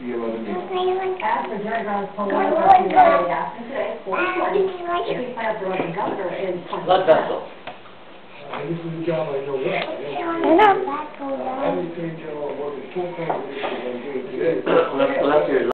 the 11 meeting. After Jerry Brown's pulled over after today, 420, if he plans to run for governor in 2020. Blood vessel. And this is a job I know well. I didn't say, you know, I work full-time. Well, that's your